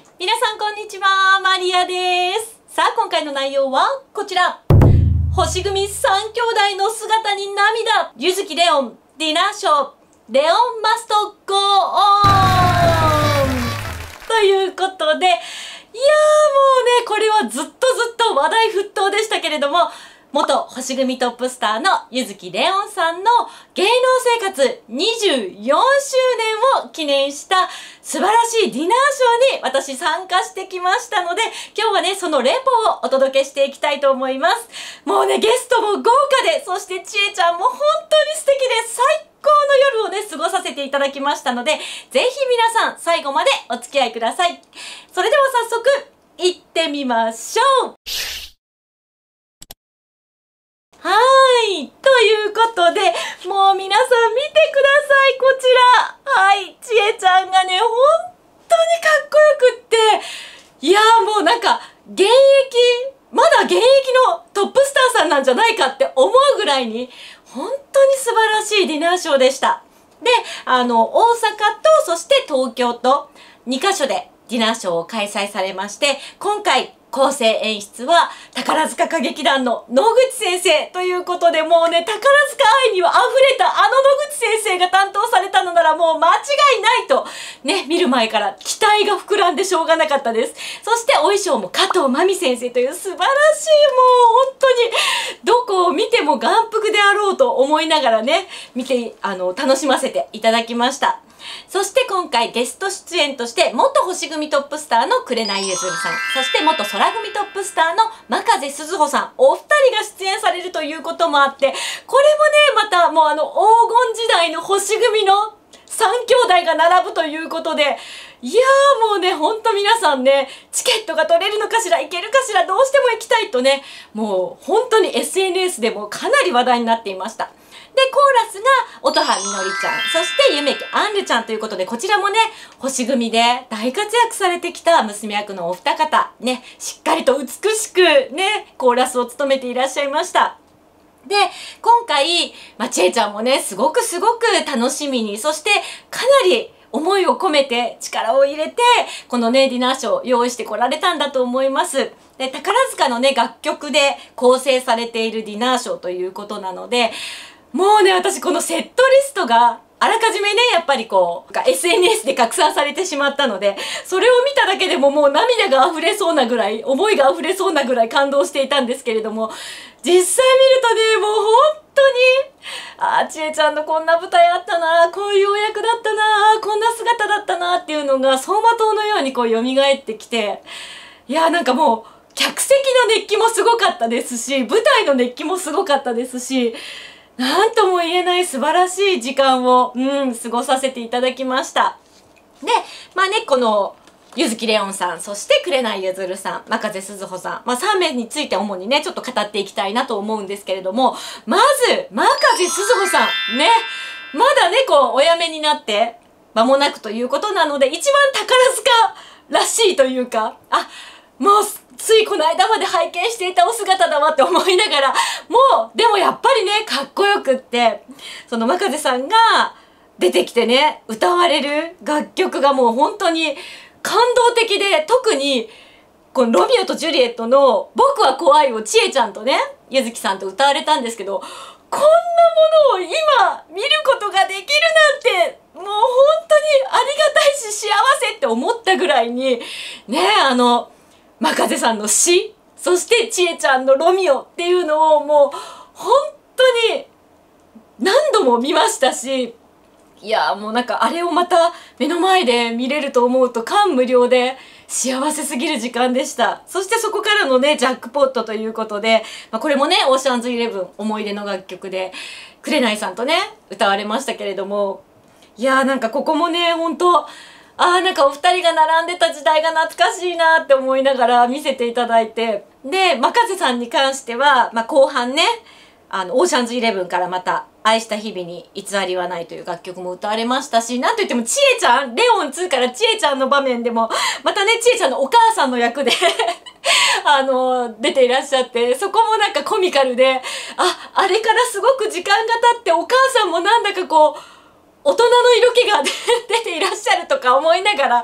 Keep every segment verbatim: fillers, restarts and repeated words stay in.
皆さんこんにちは、マリアです。さあ今回の内容はこちら。星組さん兄弟の姿に涙。柚木レオンディナーショー。レオンマストゴーオンということで、いやーもうね、これはずっとずっと話題沸騰でしたけれども、元星組トップスターの柚木レオンさんの芸能生活にじゅうよんしゅうねんを記念した素晴らしいディナーショーに私参加してきましたので、今日はね、そのレポをお届けしていきたいと思います。もうね、ゲストも豪華で、そしてちえちゃんも本当に素敵で最高の夜をね、過ごさせていただきましたので、ぜひ皆さん最後までお付き合いください。それでは早速、行ってみましょう。はーい。ということで、もう皆さん見てください、こちら。はい。ちえちゃんがね、本当にかっこよくって、いやーもうなんか、現役、まだ現役のトップスターさんなんじゃないかって思うぐらいに、本当に素晴らしいディナーショーでした。で、あの、大阪と、そして東京と、にカ所でディナーショーを開催されまして、今回、構成演出は宝塚歌劇団の野口先生ということで、もうね、宝塚愛には溢れたあの野口先生が担当されたのならもう間違いないと、ね、見る前から期待が膨らんでしょうがなかったです。そしてお衣装も加藤真美先生という素晴らしい、もう本当にどこを見ても眼福であろうと思いながらね、見て、あの、楽しませていただきました。そして今回ゲスト出演として元星組トップスターの紅ゆずるさん、そして元空組トップスターの真風鈴穂さん、お二人が出演されるということもあって、これもね、またもうあの黄金時代の星組のさん兄弟が並ぶということで、いやーもうね、ほんと皆さんね、チケットが取れるのかしら、行けるかしら、どうしても行きたいとね、もう本当に エスエヌエス でもかなり話題になっていました。で、コーラスが、音羽みのりちゃん、そして夢木杏るちゃんということで、こちらもね、星組で大活躍されてきた娘役のお二方、ね、しっかりと美しくね、コーラスを務めていらっしゃいました。で、今回、まあ、ちえちゃんもね、すごくすごく楽しみに、そしてかなり思いを込めて力を入れて、このね、ディナーショーを用意してこられたんだと思います。で、宝塚のね、楽曲で構成されているディナーショーということなので、もうね、私このセットリストがあらかじめね、やっぱりこう、エスエヌエス で拡散されてしまったので、それを見ただけでももう涙が溢れそうなぐらい、思いが溢れそうなぐらい感動していたんですけれども、実際見るとね、もう本当に、あー、ちえちゃんのこんな舞台あったな、こういうお役だったな、こんな姿だったなっていうのが走馬灯のようにこう蘇ってきて、いやーなんかもう、客席の熱気もすごかったですし、舞台の熱気もすごかったですし、なんとも言えない素晴らしい時間を、うん、過ごさせていただきました。で、まあね、この、柚木レオンさん、そして紅ゆずるさん、真風鈴穂さん、まあさん名について主にね、ちょっと語っていきたいなと思うんですけれども、まず、真風鈴穂さん、ね、まだね、こう、お辞めになって、間もなくということなので、一番宝塚らしいというか、あ、もう、ついこの間まで拝見していたお姿だわって思いながら、もう、でもやっぱりね、かっこよくって、その真風さんが出てきてね、歌われる楽曲がもう本当に感動的で、特に、このロミオとジュリエットの僕は怖いをちえちゃんとね、柚木さんと歌われたんですけど、こんなものを今見ることができるなんて、もう本当にありがたいし幸せって思ったぐらいに、ね、あの、真風さんの詩、そしてちえちゃんのロミオっていうのをもう本当に何度も見ましたし、いやもうなんかあれをまた目の前で見れると思うと感無量で幸せすぎる時間でした。そしてそこからのね、ジャックポットということで、まあ、これもね、オーシャンズイレブン思い出の楽曲で、紅さんとね、歌われましたけれども、いやーなんかここもね、本当あーなんかお二人が並んでた時代が懐かしいなって思いながら見せていただいて、で、真風さんに関しては、まあ、後半ね、あの、オーシャンズイレブンからまた、愛した日々に偽りはないという楽曲も歌われましたし、なんといってもちえちゃん、レオンツーからちえちゃんの場面でも、またね、ちえちゃんのお母さんの役であの、出ていらっしゃって、そこもなんかコミカルで、あ、あれからすごく時間が経ってお母さんもなんだかこう、大人の色気が出ていらっしゃるとか思いながら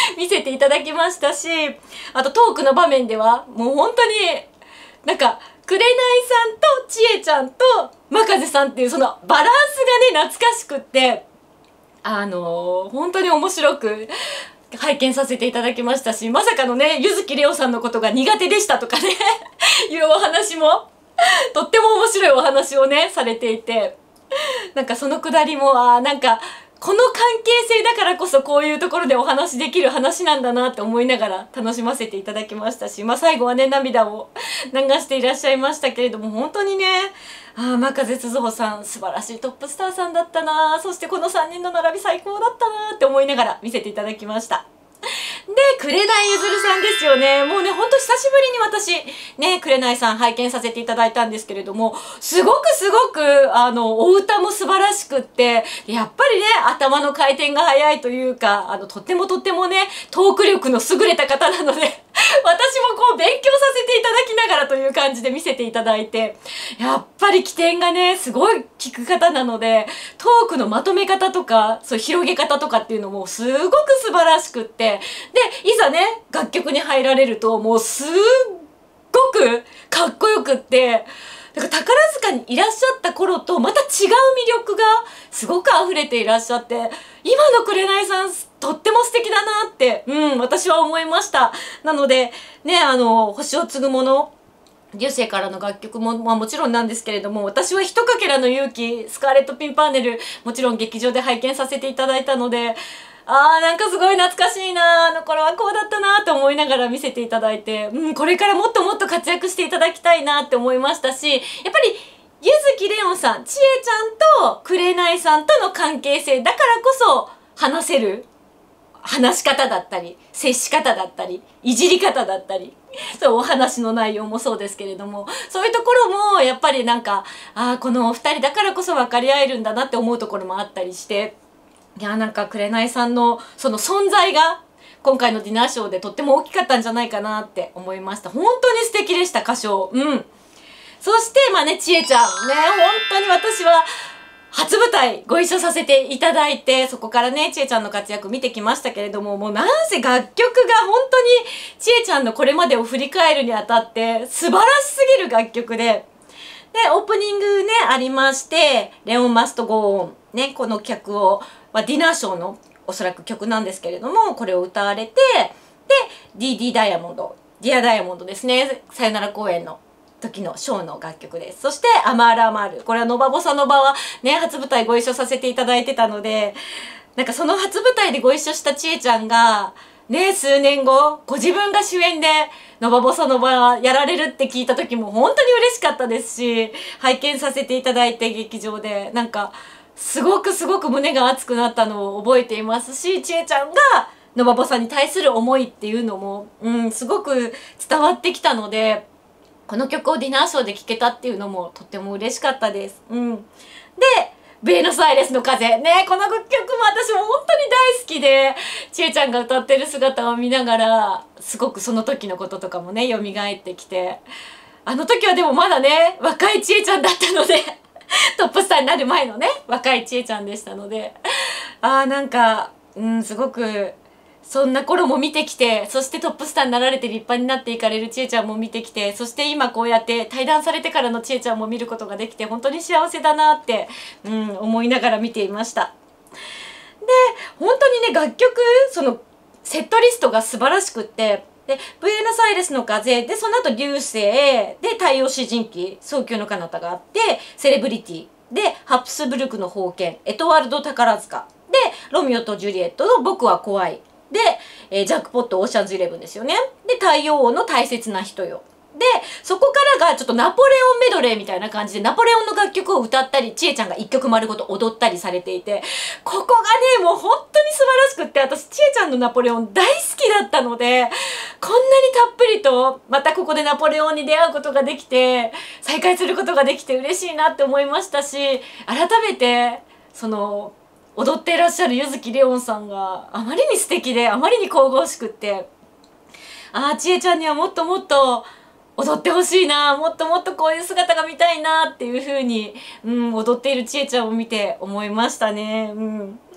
見せていただきましたし、あとトークの場面ではもう本当になんか紅さんとちえちゃんと真風さんっていうそのバランスがね懐かしくって、あのー、本当に面白く拝見させていただきましたし、まさかのね柚木玲央さんのことが苦手でしたとかねいうお話もとっても面白いお話をねされていて、なんかそのくだりもあーなんかこの関係性だからこそこういうところでお話できる話なんだなって思いながら楽しませていただきましたし、まあ最後はね涙を流していらっしゃいましたけれども、本当にね、ああ真風鈴穂さん素晴らしいトップスターさんだったな、そしてこのさんにんの並び最高だったなって思いながら見せていただきました。で、紅ゆずるさんですよね。もうね、ほんと久しぶりに私、ね、紅さん拝見させていただいたんですけれども、すごくすごく、あの、お歌も素晴らしくって、やっぱりね、頭の回転が速いというか、あの、とってもとってもね、トーク力の優れた方なので、私もこう勉強させていただきながらという感じで見せていただいて、やっぱり起点がね、すごい聞く方なので、トークのまとめ方とか、そう広げ方とかっていうのもすごく素晴らしくって、で、いざね、楽曲に入られると、もうすっごくかっこよくって、なんか宝塚にいらっしゃった頃とまた違う魅力がすごく溢れていらっしゃって、今の紅さんとっても素敵だなって、うん、私は思いました。なので、ね、あの、星を継ぐもの、流星からの楽曲も、まあ、もちろんなんですけれども、私はひとかけらの勇気、スカーレット・ピンパーネル、もちろん劇場で拝見させていただいたので、あーなんかすごい懐かしいな、あの頃はこうだったなと思いながら見せていただいて、うん、これからもっともっと活躍していただきたいなって思いましたし、やっぱり柚木玲央さん、ちえちゃんと紅さんとの関係性だからこそ話せる話し方だったり、接し方だったり、いじり方だったり、そうお話の内容もそうですけれども、そういうところもやっぱりなんか、ああこのお二人だからこそ分かり合えるんだなって思うところもあったりして、いやなんか紅さんのその存在が今回のディナーショーでとっても大きかったんじゃないかなって思いました。本当に素敵でした歌唱。うん。そしてまあねちえちゃんね、本当に私は初舞台ご一緒させていただいて、そこからねちえちゃんの活躍見てきましたけれども、もうなんせ楽曲が本当にちえちゃんのこれまでを振り返るにあたって素晴らしすぎる楽曲で、でオープニングねありまして「レオン・マスト・ゴー・オン」ね、この曲を、まあ、ディナーショーのおそらく曲なんですけれども、これを歌われて、で ディーディー ダイヤモンド、ディアダイヤモンドですね、さよなら公演の時のショーの楽曲です。そしてアマール・アマール、これはノバボサノバはね初舞台ご一緒させていただいてたので、なんかその初舞台でご一緒したちえちゃんがね数年後ご自分が主演でノバボサノバやられるって聞いた時も本当に嬉しかったですし、拝見させていただいて劇場でなんかすごくすごく胸が熱くなったのを覚えていますし、ちえちゃんがノバボサに対する思いっていうのも、うん、すごく伝わってきたので、この曲をディナーショーで聴けたっていうのもとっても嬉しかったです。うん、でブエノスアイレスの風ね、この曲も私も本当に大好きで、ちえちゃんが歌ってる姿を見ながらすごくその時のこととかもね蘇ってきて、あの時はでもまだね若いちえちゃんだったのでトップスターになる前のね若いちえちゃんでしたので、あーなんかうんすごくそんな頃も見てきて、そしてトップスターになられて立派になっていかれるちえちゃんも見てきて、そして今こうやって対談されてからのちえちゃんも見ることができて本当に幸せだなって、うん、思いながら見ていました。で本当にね楽曲そのセットリストが素晴らしくって、でブエノスアイレスの風でその後流星で太陽詩人記早急の彼方があって、セレブリティでハプスブルクの宝剣、エトワルド宝塚でロミオとジュリエットの僕は怖いで、えー、ジャックポットオーシャンズイレブンですよね。で太陽王の大切な人よで、そこからがちょっとナポレオンメドレーみたいな感じでナポレオンの楽曲を歌ったり、ちえちゃんが一曲丸ごと踊ったりされていて、ここがねもう本当に素晴らしくって、私ちえちゃんのナポレオン大好きだったので、こんなにたっぷりとまたここでナポレオンに出会うことができて再会することができて嬉しいなって思いましたし、改めてその踊っていらっしゃる柚木玲音さんがあまりに素敵であまりに神々しくって、ああちえちゃんにはもっともっと踊ってほしいな、もっともっとこういう姿が見たいなっていう風に、うん、踊っているちえちゃんを見て思いましたね。うん、で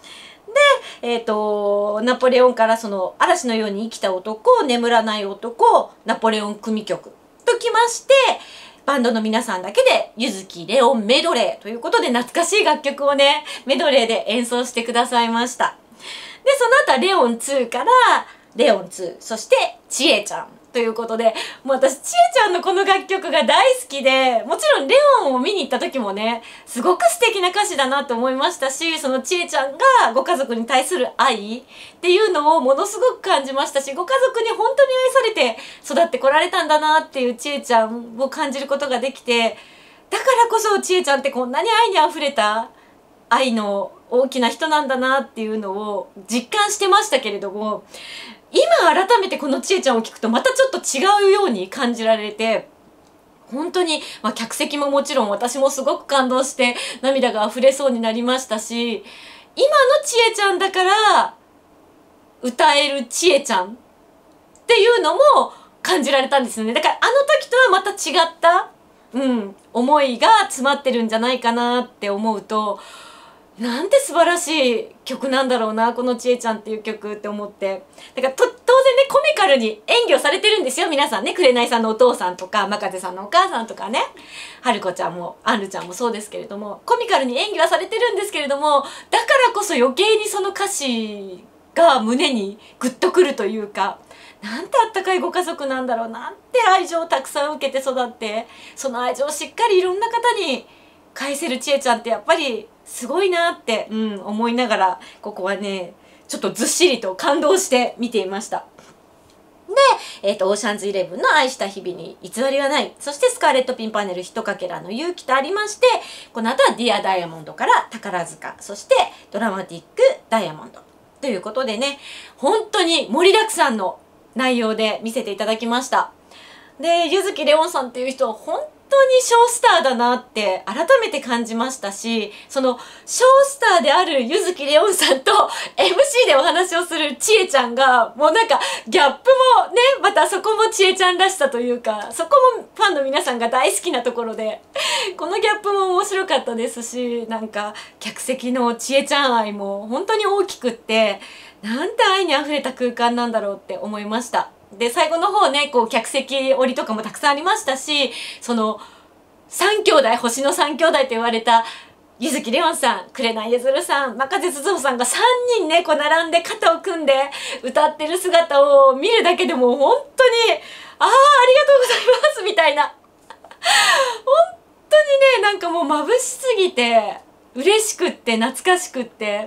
で、えっと、ナポレオンからその嵐のように生きた男、眠らない男、ナポレオン組曲ときまして、バンドの皆さんだけで、ゆずきレオンメドレーということで懐かしい楽曲をね、メドレーで演奏してくださいました。で、その後はレオンツーから、レオンツー、そして、ちえちゃんということで、もう私、ちえちゃんのこの楽曲が大好きで、もちろんレオンを見に行った時もね、すごく素敵な歌詞だなと思いましたし、そのちえちゃんがご家族に対する愛っていうのをものすごく感じましたし、ご家族に本当に愛されて育ってこられたんだなっていうちえちゃんを感じることができて、だからこそちえちゃんってこんなに愛にあふれた愛の大きな人なんだなっていうのを実感してましたけれども、今改めてこのちえちゃんを聞くとまたちょっと違うように感じられて、本当に、まあ、客席ももちろん私もすごく感動して涙が溢れそうになりましたし、今のちえちゃんだから歌えるちえちゃんっていうのも感じられたんですよね。だからあの時とはまた違った、うん、思いが詰まってるんじゃないかなって思うと、なんて素晴らしい曲なんだろうな、このちえちゃんっていう曲って思って。だからと、当然ね、コミカルに演技をされてるんですよ、皆さんね。紅さんのお父さんとか、まかぜさんのお母さんとかね。はるこちゃんも、あんるちゃんもそうですけれども、コミカルに演技はされてるんですけれども、だからこそ余計にその歌詞が胸にグッとくるというか、なんてあったかいご家族なんだろう、なんて愛情をたくさん受けて育って、その愛情をしっかりいろんな方に返せるちえちゃんってやっぱりすごいなって、うん、思いながら、ここはね、ちょっとずっしりと感動して見ていました。で、えっと、オーシャンズイレブンの愛した日々に偽りはない。そしてスカーレット・ピンパネルひとかけらの勇気とありまして、この後はディア・ダイヤモンドから宝塚、そしてドラマティック・ダイヤモンド。ということでね、本当に盛りだくさんの内容で見せていただきました。で、柚木レオンさんっていう人は本当にショースターだなって改めて感じましたし、そのショースターである柚木レオンさんと エムシー でお話をするちえちゃんが、もうなんかギャップもね、またそこもちえちゃんらしさというか、そこもファンの皆さんが大好きなところで、このギャップも面白かったですし、なんか客席のちえちゃん愛も本当に大きくって、なんて愛にあふれた空間なんだろうって思いました。で、最後の方ね、こう、客席折りとかもたくさんありましたし、その、三兄弟、星の三兄弟と言われた、柚木レオンさん、紅ゆずるさん、真風鈴穂さんがさんにんね、こう、並んで肩を組んで歌ってる姿を見るだけでも、本当に、ああ、ありがとうございますみたいな。本当にね、なんかもう眩しすぎて、嬉しくって、懐かしくって、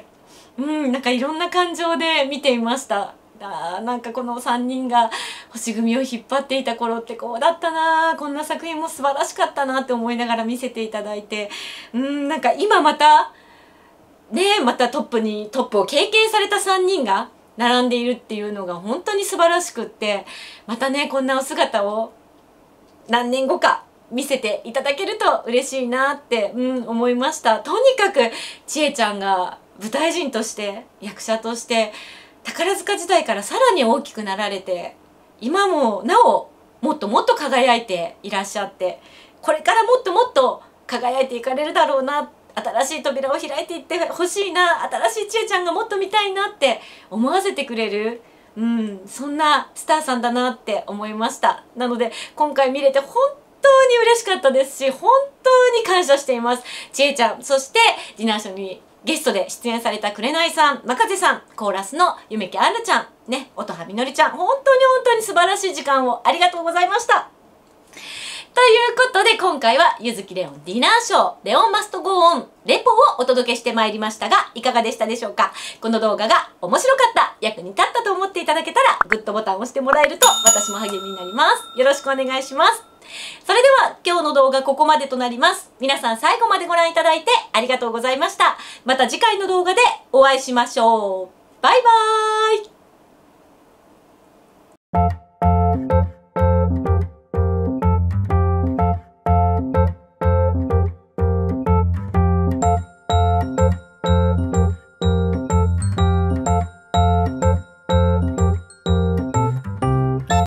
うん、なんかいろんな感情で見ていました。あなんかこのさんにんが星組を引っ張っていた頃ってこうだったな、こんな作品も素晴らしかったなって思いながら見せていただいて、うんなんか今またねまたトップにトップを経験されたさんにんが並んでいるっていうのが本当に素晴らしくって、またねこんなお姿を何年後か見せていただけると嬉しいなって、うん、思いました。とにかくちえちゃんが舞台人として役者として宝塚時代からさらに大きくなられて、今もなおもっともっと輝いていらっしゃって、これからもっともっと輝いていかれるだろうな、新しい扉を開いていってほしいな、新しいちえちゃんがもっと見たいなって思わせてくれる、うん、そんなスターさんだなって思いました。なので今回見れて本当に嬉しかったですし、本当に感謝しています。ちえちゃん、そしてディナーショーにゲストで出演された紅さん、真風さん、コーラスの夢木あるちゃん、ね、音羽みのりちゃん、本当に本当に素晴らしい時間をありがとうございました。ということで今回は柚木レオンディナーショーレオンマストゴーオンレポをお届けしてまいりましたが、いかがでしたでしょうか。この動画が面白かった、役に立ったと思っていただけたらグッドボタンを押してもらえると私も励みになります。よろしくお願いします。それでは今日の動画ここまでとなります。皆さん最後までご覧いただいてありがとうございました。また次回の動画でお会いしましょう。バイバーイ。